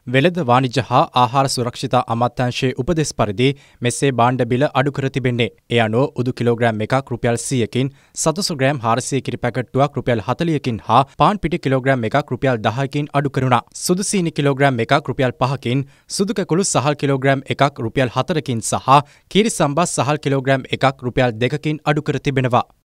වෙළඳ වාණිජ්‍ය හා ආහාර සුරක්ෂිතා අමාත්‍යාංශයේ උපදෙස් පරිදි මෙසේ භාණ්ඩ බිල අඩු කර තිබෙන්නේ. ඒ අනුව උදු කිලෝග්‍රෑම් එකක් රුපියල් 100කින්, සතුසු ග්‍රෑම් 400 කිරි පැකට්ටුවක් රුපියල් 40කින් හා පාන් පිටි කිලෝග්‍රෑම් එකක් රුපියල් 10කින් අඩු කරුණා. සුදු සීනි කිලෝග්‍රෑම් එකක් රුපියල් 5කින්, සුදු කැකුළු සහල් කිලෝග්‍රෑම් එකක් රුපියල් 4කින් සහ කීරි සම්බස් සහල් කිලෝග්‍රෑම් එකක් රුපියල් 2කින් අඩු කර තිබෙනවා.